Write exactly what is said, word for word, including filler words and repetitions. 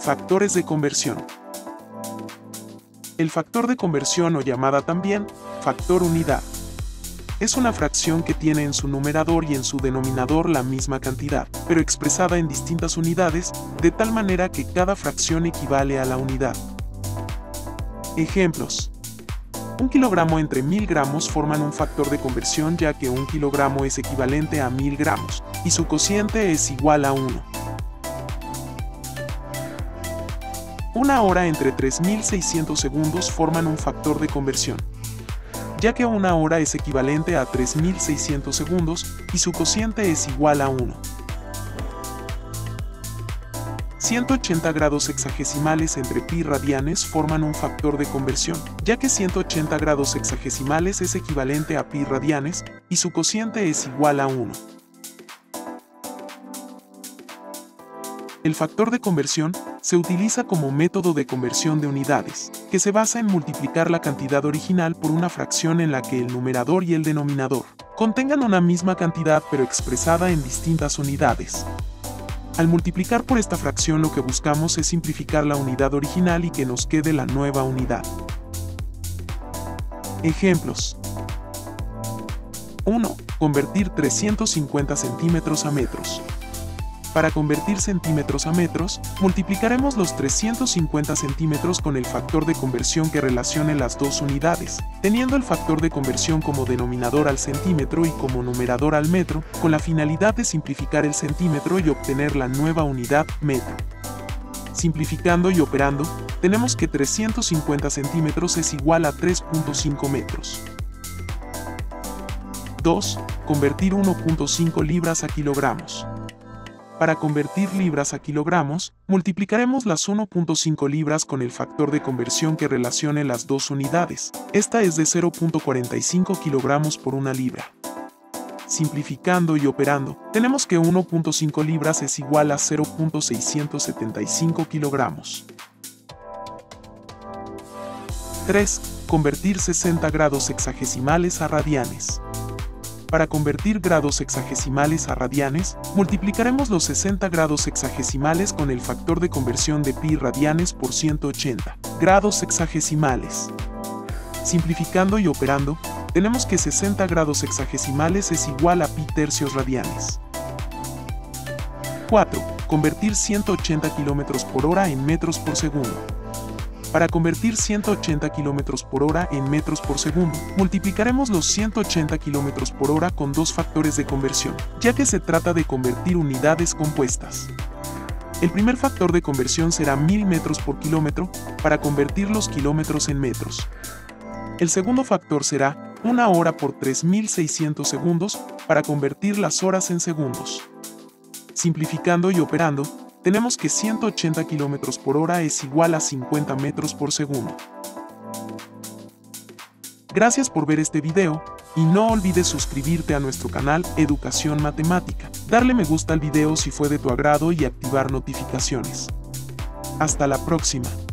Factores de conversión. El factor de conversión, o llamada también factor unidad, es una fracción que tiene en su numerador y en su denominador la misma cantidad, pero expresada en distintas unidades, de tal manera que cada fracción equivale a la unidad. Ejemplos. Un kilogramo entre mil gramos forman un factor de conversión, ya que un kilogramo es equivalente a mil gramos, y su cociente es igual a uno. Una hora entre tres mil seiscientos segundos forman un factor de conversión, ya que una hora es equivalente a tres mil seiscientos segundos y su cociente es igual a uno. ciento ochenta grados sexagesimales entre pi radianes forman un factor de conversión, ya que ciento ochenta grados sexagesimales es equivalente a pi radianes y su cociente es igual a uno. El factor de conversión se utiliza como método de conversión de unidades, que se basa en multiplicar la cantidad original por una fracción en la que el numerador y el denominador contengan una misma cantidad pero expresada en distintas unidades. Al multiplicar por esta fracción, lo que buscamos es simplificar la unidad original y que nos quede la nueva unidad. Ejemplos. uno. Convertir trescientos cincuenta centímetros a metros. Para convertir centímetros a metros, multiplicaremos los trescientos cincuenta centímetros con el factor de conversión que relacione las dos unidades, teniendo el factor de conversión como denominador al centímetro y como numerador al metro, con la finalidad de simplificar el centímetro y obtener la nueva unidad metro. Simplificando y operando, tenemos que trescientos cincuenta centímetros es igual a tres punto cinco metros. dos. Convertir uno punto cinco libras a kilogramos. Para convertir libras a kilogramos, multiplicaremos las uno punto cinco libras con el factor de conversión que relacione las dos unidades. Esta es de cero punto cuarenta y cinco kilogramos por una libra. Simplificando y operando, tenemos que uno punto cinco libras es igual a cero punto seiscientos setenta y cinco kilogramos. tres. Convertir sesenta grados sexagesimales a radianes. Para convertir grados sexagesimales a radianes, multiplicaremos los sesenta grados sexagesimales con el factor de conversión de pi radianes por ciento ochenta grados sexagesimales. Simplificando y operando, tenemos que sesenta grados sexagesimales es igual a pi tercios radianes. cuatro. Convertir ciento ochenta kilómetros por hora en metros por segundo. Para convertir ciento ochenta kilómetros por hora en metros por segundo, multiplicaremos los ciento ochenta kilómetros por hora con dos factores de conversión, ya que se trata de convertir unidades compuestas. El primer factor de conversión será mil metros por kilómetro, para convertir los kilómetros en metros. El segundo factor será una hora por tres mil seiscientos segundos, para convertir las horas en segundos. Simplificando y operando, tenemos que ciento ochenta kilómetros por hora es igual a cincuenta metros por segundo. Gracias por ver este video, y no olvides suscribirte a nuestro canal Educación Matemática, darle me gusta al video si fue de tu agrado y activar notificaciones. Hasta la próxima.